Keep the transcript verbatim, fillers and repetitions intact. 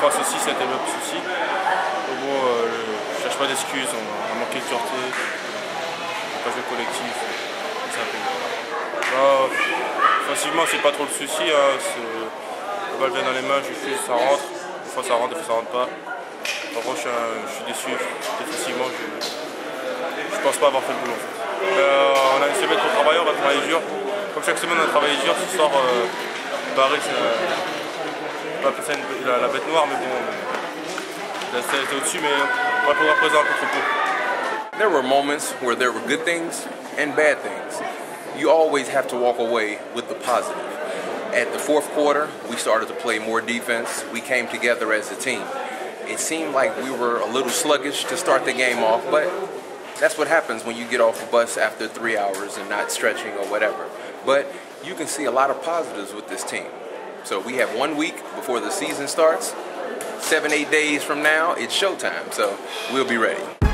pense aussi ça a été le souci. Mais bon, euh, je cherche pas d'excuses, on a manqué de dureté, on n'a pas joué collectif, c'est un peu... Bah, offensivement, c'est pas trop le souci, hein. La balle vient dans les mains, je suis, ça rentre, des fois ça rentre, des fois ça rentre pas. Par contre, je, je suis déçu, défensivement, je, je pense pas avoir fait le boulot. En fait. euh, on a une semaine pour travailler, on va travailler dur. Comme chaque semaine on a travaillé dur, ce soir, euh, Paris, c'est pas appeler ça une, la, la bête noire, mais bon, c'est au-dessus, mais on va pouvoir présenter un peu trop tôt. There were moments where there were good things and bad things. You always have to walk away with the positive. At the fourth quarter, we started to play more defense. We came together as a team. It seemed like we were a little sluggish to start the game off, but that's what happens when you get off a bus after three hours and not stretching or whatever. But you can see a lot of positives with this team. So we have one week before the season starts. Seven, eight days from now, it's showtime, so we'll be ready.